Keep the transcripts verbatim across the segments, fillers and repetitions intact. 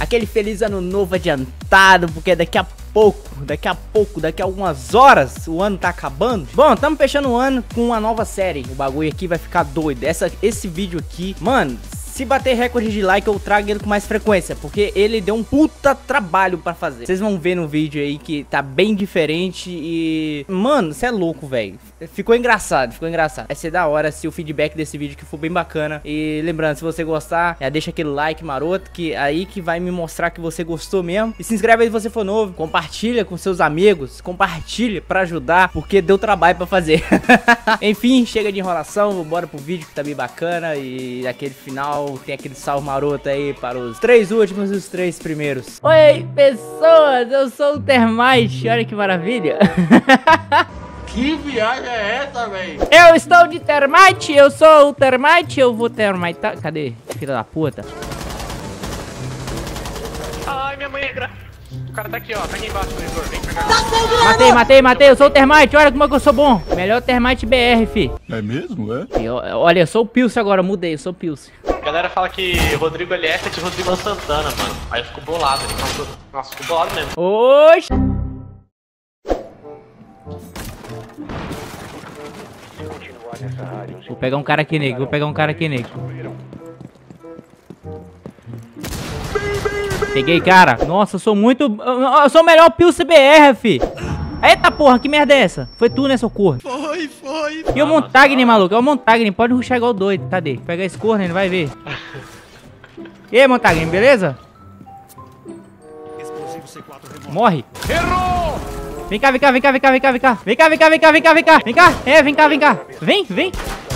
aquele feliz ano novo adiantado, porque daqui a pouco, daqui a pouco, daqui a algumas horas, o ano tá acabando. Bom, estamos fechando o ano com uma nova série. O bagulho aqui vai ficar doido. Essa, esse vídeo aqui, mano, se bater recorde de like, eu trago ele com mais frequência, porque ele deu um puta trabalho pra fazer. Vocês vão ver no vídeo aí que tá bem diferente e... Mano, você é louco, velho. Ficou engraçado, ficou engraçado. Vai ser da hora se o feedback desse vídeo que for bem bacana. E lembrando, se você gostar, já deixa aquele like maroto, que aí que vai me mostrar que você gostou mesmo. E se inscreve aí se você for novo. Compartilha com seus amigos. Compartilha pra ajudar, porque deu trabalho pra fazer. Enfim, chega de enrolação. Bora pro vídeo que tá bem bacana. E aquele final... Tem aquele salve maroto aí para os três últimos e os três primeiros. Oi, pessoas, eu sou o Termite. Olha que maravilha. Que viagem é essa, velho? Eu estou de Termite, eu sou o Termite. Eu vou Termite. Cadê? Filha da puta. Ai, minha mãe é gra... O cara tá aqui, ó. Tá aqui embaixo, Igor. Vem pegar. Matei, matei, matei. Eu sou o Termite. Olha como é que eu sou bom. Melhor Termite B R, fi. É mesmo, é? Eu, olha, eu sou o Pilce agora. Mudei, eu sou o Pilce. A galera fala que Rodrigo L F é de Rodrigo Santana, mano. Aí eu fico bolado. Ele Nossa, fico bolado mesmo. Oxi. Vou pegar um cara aqui, nego. Vou pegar um cara aqui, nego. Peguei, cara. Nossa, eu sou muito... Eu sou o melhor Pilce B R, fi. Eita porra, que merda é essa? Foi tu, né, seu corno? Foi, foi. E o Montagni, maluco? É o Montagni. Pode rushar igual doido. Cadê? Pega esse corno, ele vai ver. E aí, Montagni, beleza? Morre. Errou! Vem cá, vem cá, vem cá, vem cá, vem cá, vem cá. Vem cá, vem cá, vem cá, vem cá, vem cá. Vem cá. É, vem cá, vem cá. Vem, vem.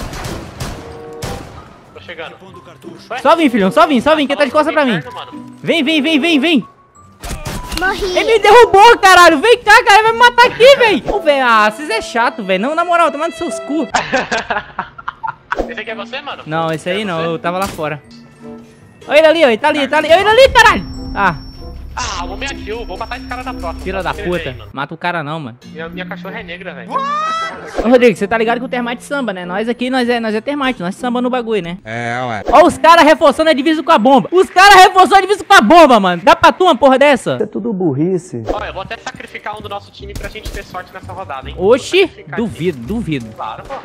Tô chegando. Só vim, filhão. Só vim, só vim. Quem tá de costas pra mim? Vem, vem, vem, vem, vem. Morri. Ele me derrubou, caralho. Vem cá, cara. Ele vai me matar aqui, velho. Ô, velho. Ah, vocês é chato, velho. Não, na moral, tomando seus cu. Esse aqui é você, mano? Não, esse aí não. Eu tava lá fora. Olha ele ali, ó. Ele tá ali, ele tá ali. Olha ele ali, caralho. Ah. Ah, vou me kill. Vou matar esse cara da próxima. Filha da puta. Mata o cara não, mano. Minha, minha cachorra é negra, velho. Ô, Rodrigo, você tá ligado que o Termite samba, né? Nós aqui, nós é, nós é Termite. Nós samba no bagulho, né? É, ué. Ó os caras reforçando a divisa com a bomba. Os caras reforçando a divisa com a bomba, mano. Dá pra tu uma porra dessa? É tudo burrice. Olha, eu vou até sacrificar um do nosso time pra gente ter sorte nessa rodada, hein? Oxi, Sacrificar duvido, aqui. duvido. Claro, pô.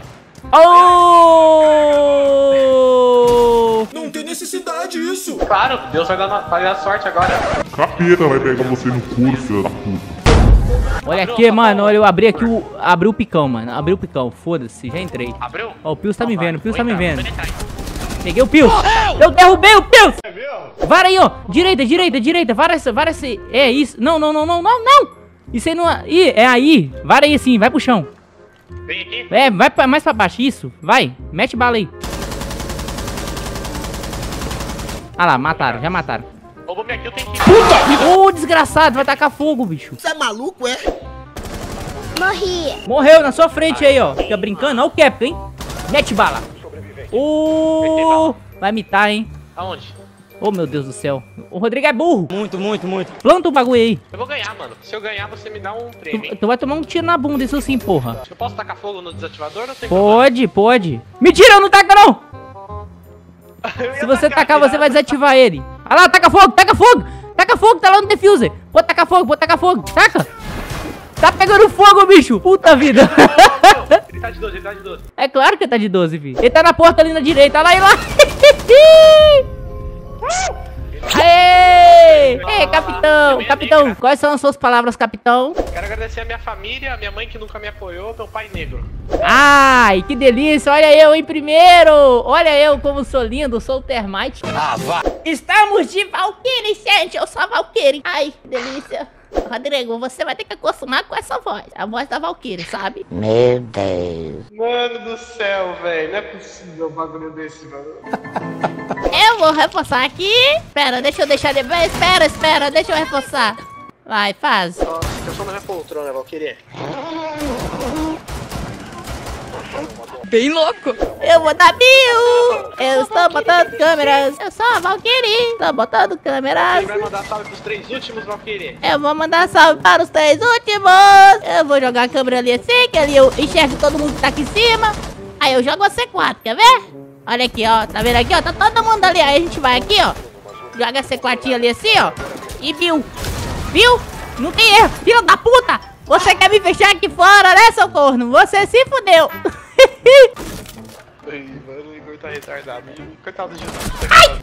Oh! Não tem necessidade isso. Claro, Deus vai dar, vai dar sorte agora. Capeta vai pegar você no cu, filho da puta. Olha aqui, mano. Olha, eu abri aqui o... Abri o picão, mano. Abri o picão. Foda-se, já entrei. Abriu? Ó, o Pilce tá me vendo, o Pilce tá me Vou entrar, vendo. vou entrar, hein? Peguei o Pilce. Eu derrubei o Pilce. Vara aí, ó. Direita, direita, direita. Vara essa, vara essa. É isso. Não, não, não, não, não, não. Isso aí não é... Ih, é aí. Vara aí assim, vai pro chão. Vem aqui. É, vai pra, mais pra baixo, isso. Vai, mete bala aí. Ah lá, mataram, já mataram. Roubou minha kill, tem que... Ô, desgraçado, vai tacar fogo, bicho. Você é maluco, é? Morri. Morreu na sua frente aí, ó. Fica brincando, ó o cap, hein. Mete bala. Ô, vai mitar, hein. Aonde? Ô, meu Deus do céu. O Rodrigo é burro. Muito, muito, muito. Planta o bagulho aí. Eu vou ganhar, mano. Se eu ganhar, você me dá um prêmio, Tu, hein? tu vai tomar um tiro na bunda, isso sim, porra. Eu posso tacar fogo no desativador ou tem Pode, pode. Mentira, não taca não. problema? Se você tacar, você vai desativar ele. Ah lá, taca fogo, taca fogo. Taca fogo, tá lá no defuser. Pode tacar fogo, pode tacar fogo. Taca. Tá pegando fogo, bicho. Puta vida. Ele tá de doze, ele tá de doze. É claro que ele tá de doze, filho. Ele tá na porta ali na direita. Olha lá, ele lá. Aê! Ei, capitão, capitão, quais são as suas palavras, capitão? Quero agradecer a minha família, a minha mãe que nunca me apoiou, meu pai negro. Ai, que delícia, olha eu em primeiro. Olha eu como sou lindo, sou o Termite. Ah, vá. Estamos de Valkyrie, gente, eu sou a Valkyrie. Ai, que delícia. Rodrigo, você vai ter que acostumar com essa voz, a voz da Valkyrie, sabe? Meu Deus. Mano do céu, velho. Não é possível um bagulho desse, mano. Eu vou reforçar aqui. Espera, deixa eu deixar de... Espera, espera, deixa eu reforçar. Vai, faz. Ó, eu sou na minha poltrona, Valkyrie. Bem louco. Eu vou dar mil. Eu estou botando câmeras. Eu sou a Valkyrie. Estou botando câmeras. Quem vai mandar salve pros três últimos, Valkyrie? Eu vou mandar salve para os três últimos. Eu vou jogar a câmera ali assim, que ali eu enxergo todo mundo que tá aqui em cima. Aí eu jogo a C quatro, quer ver? Olha aqui, ó. Tá vendo aqui, ó? Tá todo mundo ali. Aí a gente vai aqui, ó. Joga esse quartinho ali assim, ó. E viu? Viu? Não tem erro, filho da puta! Você quer me fechar aqui fora, né, seu corno? Você se fudeu! Ai, mano, o Igor tá retardado. Coitado de Jesus. Ai!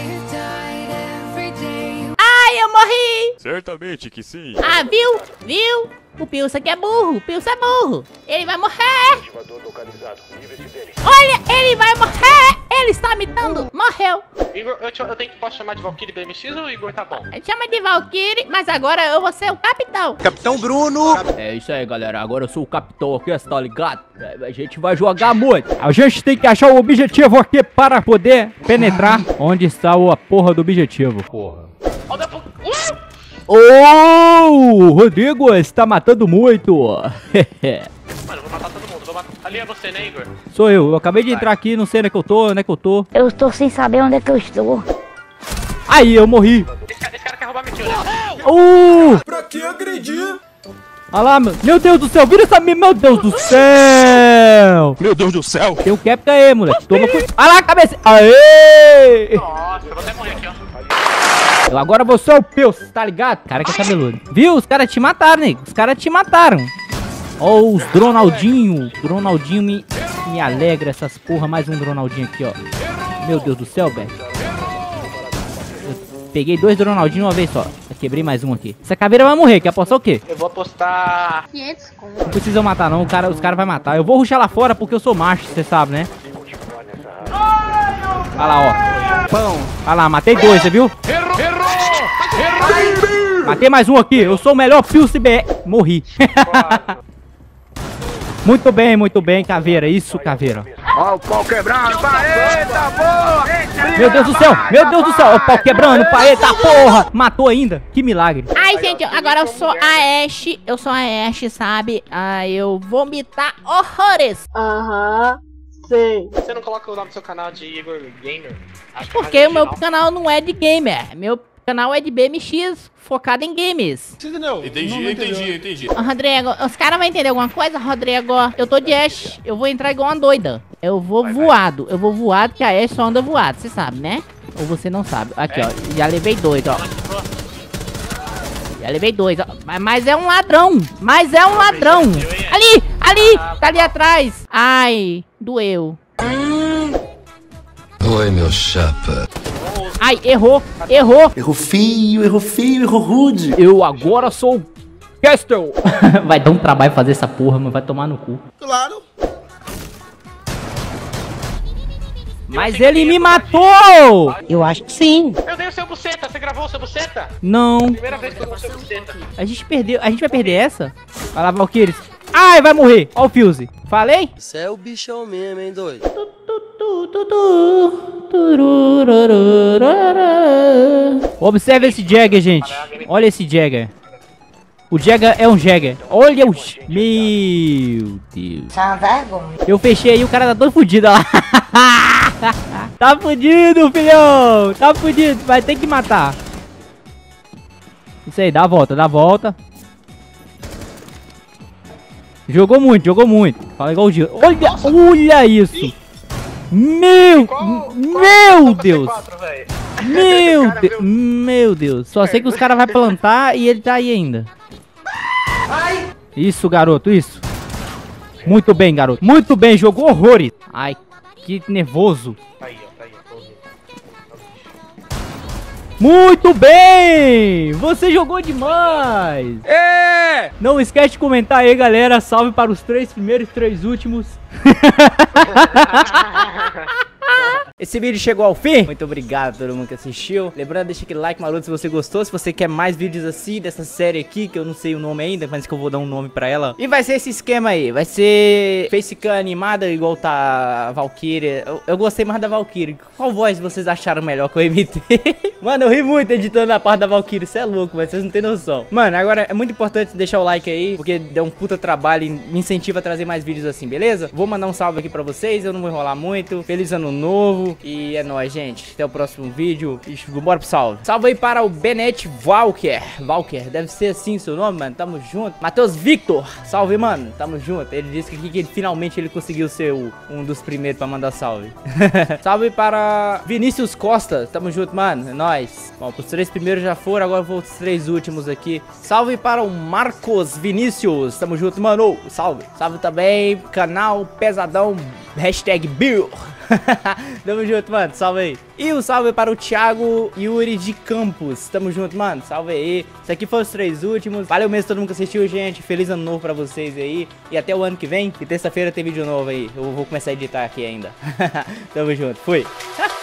Ai, eu morri! Certamente que sim. Ah, viu? Viu? O Pilsa aqui é burro, o Pilsa é burro. Ele vai morrer. Olha, ele vai morrer. Ele está imitando. Morreu. Igor, eu, te, eu tenho que posso chamar de Valkyrie B M X ou o Igor tá bom? Ele chama de Valkyrie, mas agora eu vou ser o capitão. Capitão Bruno. É isso aí, galera. Agora eu sou o capitão aqui, tá ligado? A gente vai jogar muito. A gente tem que achar o objetivo aqui para poder penetrar onde está a porra do objetivo. Porra. Olha pro... uh! Oh, o Rodrigo está matando muito. Mano, eu vou matar todo mundo. Vou matar... Ali é você, né, Igor? Sou eu. Eu acabei de entrar aqui, não sei onde é que eu tô, onde é que eu tô. Eu estou sem saber onde é que eu estou. Aí, eu morri. Esse cara, esse cara quer roubar meu tio, né? Uh! Pra que agredir? Olha lá, meu. Meu Deus do céu, vira essa minha. Meu Deus do céu. Meu Deus do céu. Tem um cap aí, moleque. Toma cuidado. Olha lá a cabeça. Aê! Nossa, eu vou até morrer aqui, ó. Eu agora vou ser o Pilsa, tá ligado? Cara que é cabeludo. Viu? Os caras te mataram, nego. Os caras te mataram. Ó, oh, os Dronaldinho. Dronaldinho me, me alegra essas porra. Mais um Dronaldinho aqui, ó. Meu Deus do céu, velho. Eu peguei dois Dronaldinho uma vez só. Eu quebrei mais um aqui. Essa caveira vai morrer. Quer apostar o quê? Eu vou apostar... Não precisa matar, não. O cara, os caras vão matar. Eu vou rushar lá fora porque eu sou macho, você sabe, né? Olha lá, ó. Pão. Olha lá, matei dois, você viu? Errou! Errou! Errou! Matei mais um aqui. Eu sou o melhor Pilsa B R. Morri. Muito bem, muito bem, caveira. Isso, caveira. Ó, o pau quebrando, eita porra! Meu Deus do céu, meu Deus do céu. Ó, o pau quebrando, pá, eita porra. Matou ainda. Que milagre. Ai, gente, agora eu sou a Ashe. Eu sou a Ashe, sabe? Ah, eu vou vomitar horrores. Aham, sei. Você não coloca o nome do seu canal de Igor Gamer? Acho que é mais Porque o meu original. canal não é de gamer. Meu canal é de B M X, focado em games. Entendi, entendi, entendi. Ô, Rodrigo, os caras vão entender alguma coisa, Rodrigo? Eu tô de Ashe, eu vou entrar igual uma doida. Eu vou Vai, voado, eu vou voado, que a Ashe só anda voado, você sabe, né? Ou você não sabe. Aqui, É. ó, já levei dois, ó. Já levei dois, ó. Mas- Mas é um ladrão, mas é um ladrão. Ali, ali, tá ali atrás. Ai, doeu. Oi, meu chapa. Ai, errou, errou. Errou feio, errou feio, errou rude. Eu agora sou o Castle. Vai dar um trabalho fazer essa porra, mas vai tomar no cu. Claro. Mas ele me matou! Eu acho que sim. Eu dei o seu buceta, você gravou o seu buceta? Não, Primeira vez que eu dou o seu buceta. a gente perdeu. A gente vai perder essa? Vai lá, Valkyries. Ai, vai morrer. Ó o Fuse. Falei? Você é o bichão mesmo, hein, doido? Observe esse Jagger, gente. Olha esse Jagger. O Jagger é um Jagger. Olha o... Meu Deus. Eu fechei aí, o cara tá todo fudido, ó lá. Tá fudido, filhão. Tá fudido. Vai ter que matar. Isso aí, dá a volta, dá a volta. Jogou muito, jogou muito. Fala igual o Gil. Olha, olha isso. Meu, meu Deus. Meu Deus, meu Deus. Só sei que os caras vão plantar e ele tá aí ainda. Isso, garoto, isso. Muito bem, garoto. Muito bem, jogou horrores. Ai, que nervoso. Tá aí, ó, tá aí, ó. Muito bem! Você jogou demais! É! Não esquece de comentar aí, galera. Salve para os três primeiros e três últimos. Esse vídeo chegou ao fim. Muito obrigado a todo mundo que assistiu. Lembrando, deixa aquele like maroto se você gostou. Se você quer mais vídeos assim, dessa série aqui, que eu não sei o nome ainda, mas que eu vou dar um nome pra ela. E vai ser esse esquema aí. Vai ser facecam animada, igual tá a Valkyrie. Eu, eu gostei mais da Valkyrie. Qual voz vocês acharam melhor que eu imitei? Mano, eu ri muito editando a parte da Valkyrie. Você é louco, mas vocês não tem noção. Mano, agora é muito importante deixar o like aí, porque deu um puta trabalho e me incentiva a trazer mais vídeos assim, beleza? Vou mandar um salve aqui pra vocês, eu não vou enrolar muito. Feliz ano novo. E é nóis, gente. Até o próximo vídeo. E bora pro salve. Salve aí para o Benet Walker. Walker, deve ser assim seu nome, mano. Tamo junto. Matheus Victor. Salve, mano. Tamo junto. Ele disse que, que ele, finalmente ele conseguiu ser o, um dos primeiros pra mandar salve. Salve para Vinícius Costa. Tamo junto, mano. É nóis. nóis. Bom, os três primeiros já foram, agora vou os três últimos aqui. Salve para o Marcos Vinícius, tamo junto, mano. Salve. Salve também, canal Pesadão, hashtag Bill. Tamo junto, mano, salve aí. E um salve para o Thiago Yuri de Campos. Tamo junto, mano, salve aí. Isso aqui foi os três últimos. Valeu mesmo todo mundo que assistiu, gente. Feliz ano novo pra vocês aí. E até o ano que vem, que terça-feira tem vídeo novo aí. Eu vou começar a editar aqui ainda. Tamo junto, fui.